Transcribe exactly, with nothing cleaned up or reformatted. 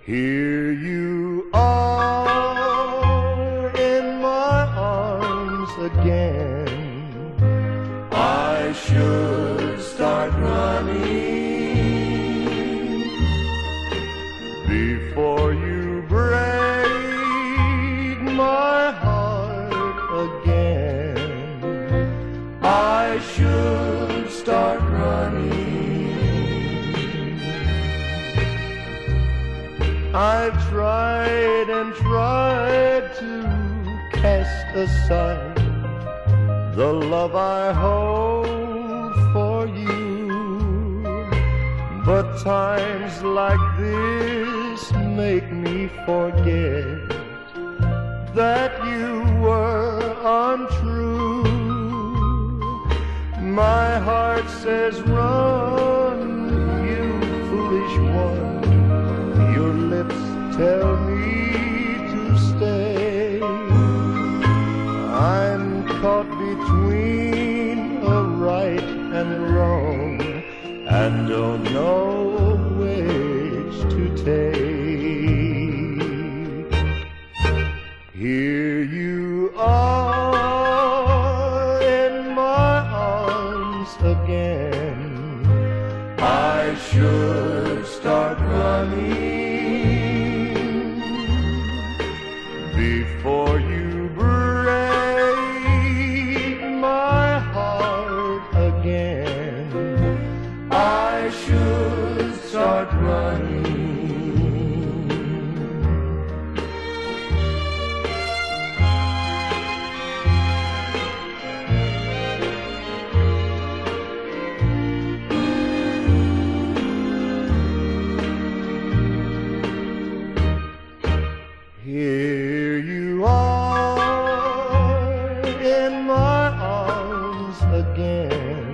Here you are in my arms again. I should start running before you break my heart again. I should start running. I've tried and tried to cast aside the love I hold for you, but times like this make me forget that you were untrue. My heart says run, you foolish one. Your lips tell me to stay. I'm caught between a right and wrong and don't know which to take. Here you are in my arms again. I should start running before you break my heart again. I should start running. Here you are in my arms again.